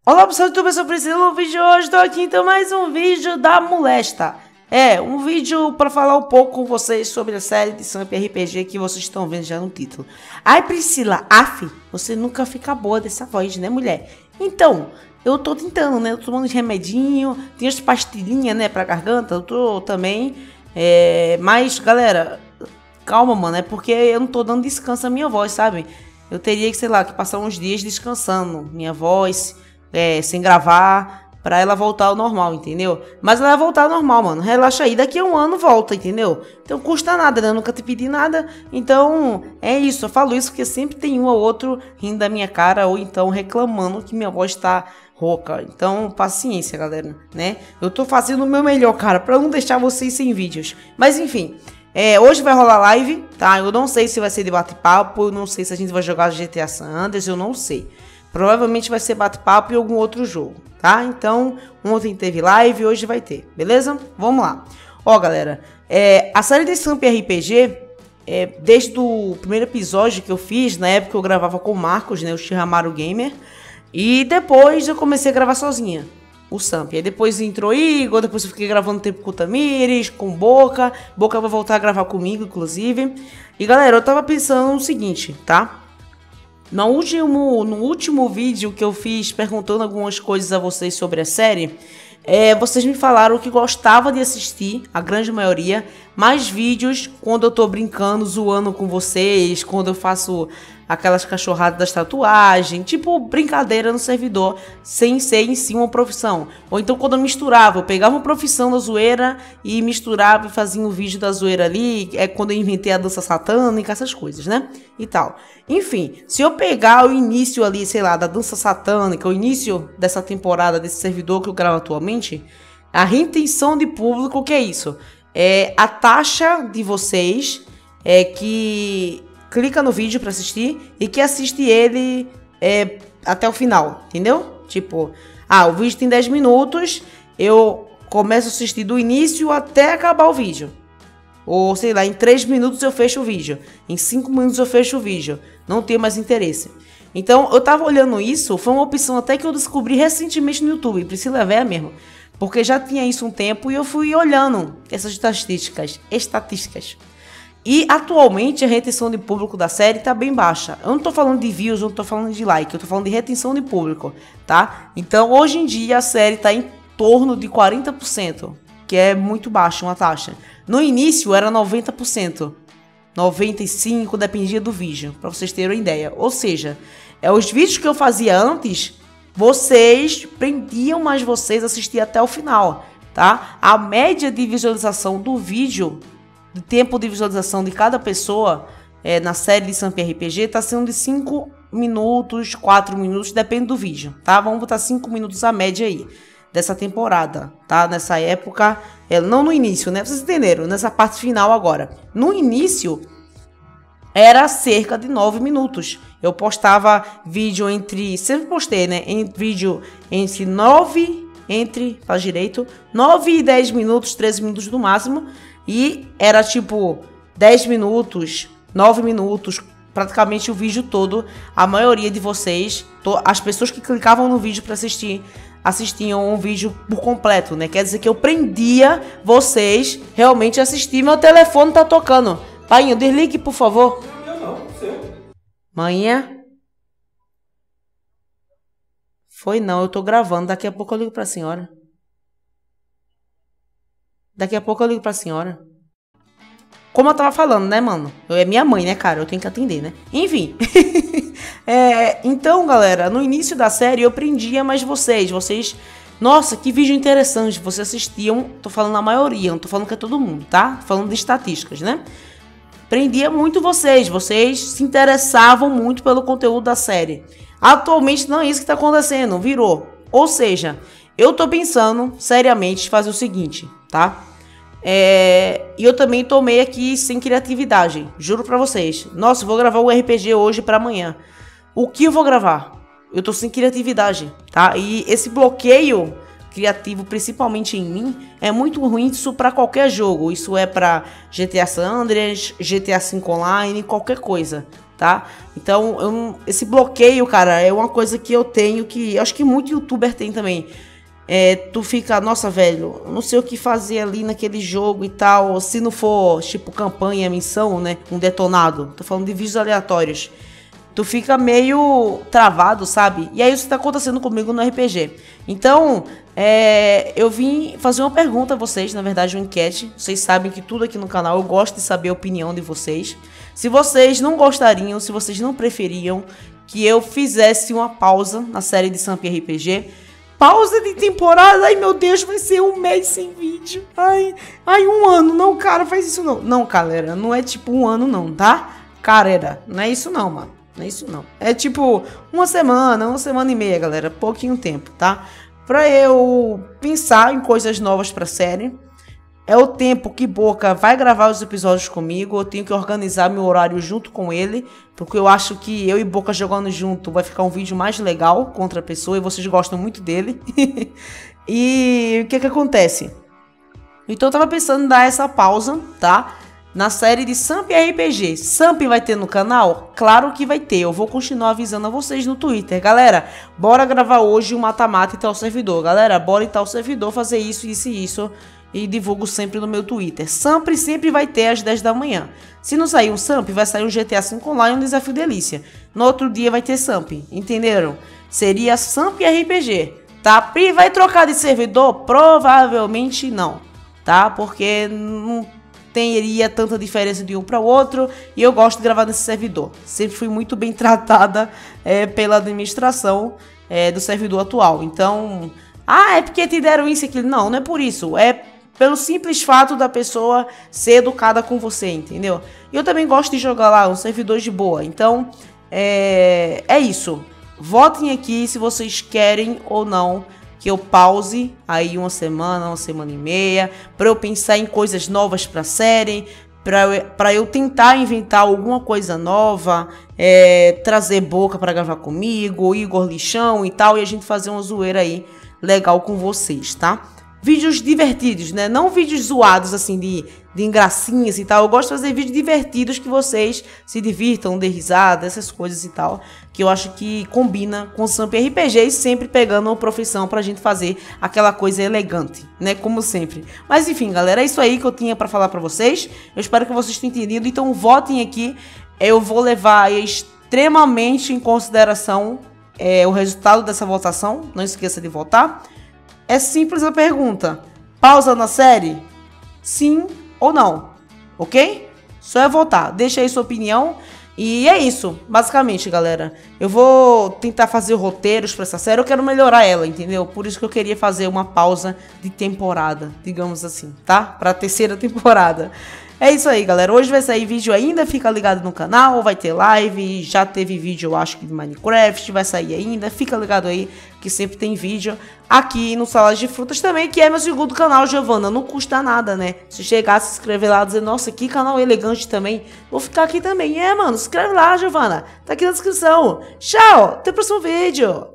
Olá pessoal, eu sou Priscila, no vídeo de hoje estou aqui então mais um vídeo da Molesta. Um vídeo para falar um pouco com vocês sobre a série de Samp RPG que vocês estão vendo já no título. Ai Priscila, você nunca fica boa dessa voz, né mulher? Então, eu tô tentando, né, eu tô tomando remedinho, tem as pastilhinhas, né, pra garganta, eu tô também, mas galera, calma mano, é porque eu não tô dando descanso à minha voz, sabe? Eu teria que, sei lá, que passar uns dias descansando minha voz, sem gravar, pra ela voltar ao normal, entendeu? Mas ela vai voltar ao normal, mano. Relaxa aí, daqui a um ano volta, entendeu? Então custa nada, né? Eu nunca te pedi nada. Então é isso, eu falo isso porque sempre tem um ou outro rindo da minha cara ou então reclamando que minha voz tá rouca. Então paciência, galera, né? Eu tô fazendo o meu melhor, cara, pra não deixar vocês sem vídeos. Mas enfim, hoje vai rolar live, tá? Eu não sei se vai ser de bate-papo, eu não sei se a gente vai jogar GTA San Andreas, eu não sei. Provavelmente vai ser bate-papo e algum outro jogo, tá? Então, ontem teve live, hoje vai ter, beleza? Vamos lá. Ó, galera, a série de Samp RPG, desde o primeiro episódio que eu fiz, na época eu gravava com o Marcos, né, o Shihamaru Gamer, e depois eu comecei a gravar sozinha, o Samp. Aí depois entrou Igor, depois eu fiquei gravando tempo com o Tamires, com Boca vai voltar a gravar comigo, inclusive. E galera, eu tava pensando no seguinte, tá? No último vídeo que eu fiz perguntando algumas coisas a vocês sobre a série, vocês me falaram que gostava de assistir, a grande maioria, mais vídeos quando eu tô brincando, zoando com vocês, quando eu faço aquelas cachorradas das tatuagens, tipo brincadeira no servidor, sem ser em si uma profissão. Ou então quando eu misturava, eu pegava uma profissão da zoeira e misturava e fazia um vídeo da zoeira ali, quando eu inventei a dança satânica, essas coisas, né? E tal. Enfim, se eu pegar o início ali, sei lá, da dança satânica, o início dessa temporada, desse servidor que eu gravo atualmente, a retenção de público, o que é isso? É a taxa de vocês que clica no vídeo para assistir e que assiste ele até o final, entendeu? Tipo, o vídeo tem 10 minutos, eu começo a assistir do início até acabar o vídeo. Ou, sei lá, em 3 minutos eu fecho o vídeo. Em 5 minutos eu fecho o vídeo. Não tenho mais interesse. Então, eu tava olhando isso, foi uma opção até que eu descobri recentemente no YouTube. Priscila é velha mesmo. Porque já tinha isso um tempo e eu fui olhando essas estatísticas. E atualmente a retenção de público da série tá bem baixa. Eu não tô falando de views, eu não tô falando de like, eu tô falando de retenção de público, tá? Então, hoje em dia a série tá em torno de 40%, que é muito baixa uma taxa. No início era 90%, 95%, dependia do vídeo, pra vocês terem uma ideia. Ou seja, os vídeos que eu fazia antes, vocês prendiam mais vocês a assistir até o final, tá? A média de visualização do vídeo, de tempo de visualização de cada pessoa na série de Samp RPG tá sendo de 5 minutos, 4 minutos, depende do vídeo, tá? Vamos botar 5 minutos a média aí dessa temporada, tá? Nessa época, não no início, né? Vocês entenderam? Nessa parte final agora. No início, era cerca de 9 minutos. Eu postava vídeo sempre postei, né? Vídeo entre 9 e 10 minutos, 13 minutos no máximo. E era tipo 10 minutos, 9 minutos, praticamente o vídeo todo. A maioria de vocês, as pessoas que clicavam no vídeo para assistiam um vídeo por completo, né? Quer dizer que eu prendia vocês realmente a assistir. Meu telefone tá tocando. Painho, desligue, por favor. Não, seu. Manhã? Foi não, eu tô gravando. Daqui a pouco eu ligo pra senhora. Como eu tava falando, né, mano? É minha mãe, né, cara? Eu tenho que atender, né? Enfim. Então, galera, no início da série eu prendia mais vocês. Nossa, que vídeo interessante. Vocês assistiam, tô falando a maioria, não tô falando que é todo mundo, tá? Tô falando de estatísticas, né? Prendia muito vocês se interessavam muito pelo conteúdo da série. Atualmente não é isso que tá acontecendo, virou. Ou seja, eu tô pensando seriamente em fazer o seguinte, tá? E eu também tomei aqui sem criatividade, juro pra vocês. Nossa, eu vou gravar um RPG hoje pra amanhã. O que eu vou gravar? Eu tô sem criatividade, tá? E esse bloqueio criativo, principalmente em mim, é muito ruim isso pra qualquer jogo. Isso é pra GTA San Andreas, GTA V Online, qualquer coisa, tá? Então, esse bloqueio, cara, é uma coisa que eu tenho, que eu acho que muito youtuber tem também. Tu fica, nossa, velho, não sei o que fazer ali naquele jogo e tal, se não for, tipo, campanha, missão, né, um detonado, tô falando de vídeos aleatórios. Tu fica meio travado, sabe? E aí isso tá acontecendo comigo no RPG. Então, eu vim fazer uma pergunta a vocês, na verdade uma enquete. Vocês sabem que tudo aqui no canal eu gosto de saber a opinião de vocês. Se vocês não gostariam, se vocês não preferiam que eu fizesse uma pausa na série de Samp RPG. Pausa de temporada, ai meu Deus, vai ser um mês sem vídeo. Ai, um ano, não, cara, faz isso não. Não, galera, não é tipo um ano não, tá? Cara, não é isso não, mano. Não é isso não. É tipo uma semana e meia, galera. Pouquinho tempo, tá? Pra eu pensar em coisas novas pra série. É o tempo que Boca vai gravar os episódios comigo. Eu tenho que organizar meu horário junto com ele. Porque eu acho que eu e Boca jogando junto vai ficar um vídeo mais legal com outra pessoa. E vocês gostam muito dele. E o que acontece? Então eu tava pensando em dar essa pausa, tá? Na série de Samp RPG. Samp vai ter no canal? Claro que vai ter. Eu vou continuar avisando a vocês no Twitter. Galera, bora gravar hoje um mata-mata e tal servidor. Galera, bora em tal servidor fazer isso, isso e isso. E divulgo sempre no meu Twitter. Samp sempre vai ter às 10 da manhã. Se não sair um Samp, vai sair um GTA V Online e um Desafio Delícia. No outro dia vai ter Samp. Entenderam? Seria Samp RPG. Tá? E vai trocar de servidor? Provavelmente não. Tá? Porque não teria tanta diferença de um para o outro, e eu gosto de gravar nesse servidor. Sempre fui muito bem tratada pela administração do servidor atual. Então, é porque te deram isso e aquilo. Não, não é por isso. É pelo simples fato da pessoa ser educada com você, entendeu? E eu também gosto de jogar lá um servidor de boa. Então, é isso. Votem aqui se vocês querem ou não que eu pause aí uma semana e meia, para eu pensar em coisas novas para a série, para eu tentar inventar alguma coisa nova, trazer Boca para gravar comigo, Igor Lixão e tal, e a gente fazer uma zoeira aí legal com vocês, tá? Vídeos divertidos, né? Não vídeos zoados, assim, de engracinhas e tal. Eu gosto de fazer vídeos divertidos que vocês se divirtam, dê risada, essas coisas e tal. Que eu acho que combina com o Samp RPG e sempre pegando uma profissão pra gente fazer aquela coisa elegante, né? Como sempre. Mas enfim, galera, é isso aí que eu tinha pra falar pra vocês. Eu espero que vocês tenham entendido. Então votem aqui. Eu vou levar extremamente em consideração o resultado dessa votação. Não esqueça de votar. É simples a pergunta. Pausa na série? Sim ou não? Ok? Só é votar. Deixa aí sua opinião. E é isso, basicamente, galera. Eu vou tentar fazer roteiros pra essa série. Eu quero melhorar ela, entendeu? Por isso que eu queria fazer uma pausa de temporada, digamos assim, tá? Pra terceira temporada. É isso aí, galera. Hoje vai sair vídeo ainda, fica ligado no canal, vai ter live, já teve vídeo, eu acho que de Minecraft, vai sair ainda, fica ligado aí, que sempre tem vídeo aqui no Salada de Frutas também, que é meu segundo canal, Giovana, não custa nada, né? Se chegar, se inscrever lá, dizer, nossa, que canal elegante também, vou ficar aqui também. Mano, se inscreve lá, Giovana, tá aqui na descrição. Tchau, até o próximo vídeo.